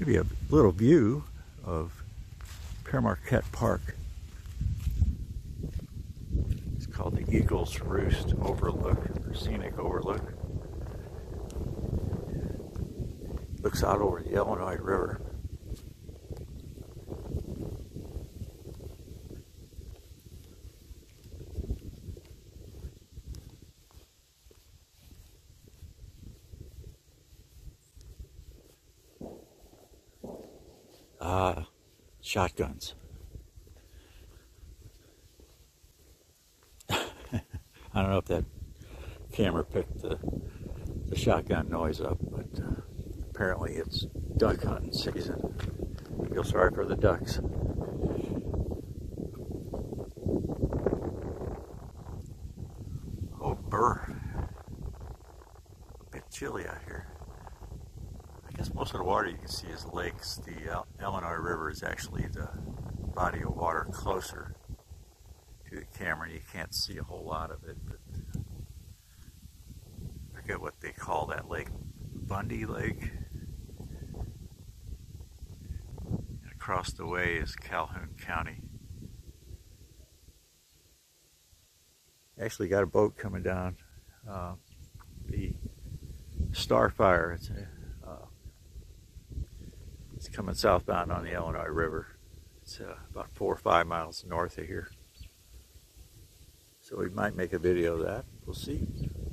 Give you a little view of Pere Marquette Park. It's called the Eagles Roost Overlook, or Scenic Overlook. Looks out over the Illinois River. Shotguns. I don't know if that camera picked the shotgun noise up, but apparently it's duck hunting season. Feel sorry for the ducks. Oh, burr. A bit chilly out here. I guess most of the water you can see is lakes. The Illinois River is actually the body of water closer to the camera. You can't see a whole lot of it, but I forget what they call that lake. Bundy Lake. And across the way is Calhoun County. Actually got a boat coming down. The Starfire. It's coming southbound on the Illinois River. It's about 4 or 5 miles north of here. So we might make a video of that. We'll see.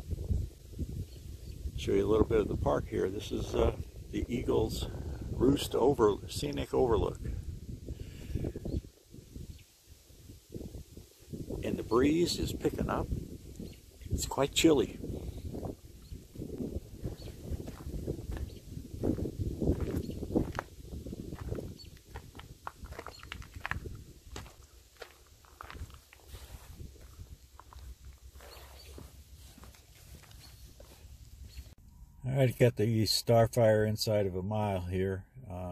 Show you a little bit of the park here. This is the Eagles Roost Scenic Overlook. And the breeze is picking up. It's quite chilly. All right, got the Starfire inside of a mile here.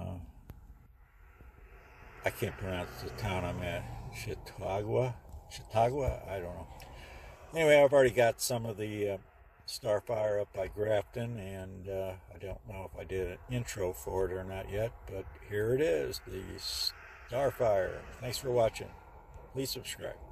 I can't pronounce the town I'm at. Chautauqua? I don't know. Anyway, I've already got some of the Starfire up by Grafton, and I don't know if I did an intro for it or not yet, but here it is, the Starfire. Thanks for watching. Please subscribe.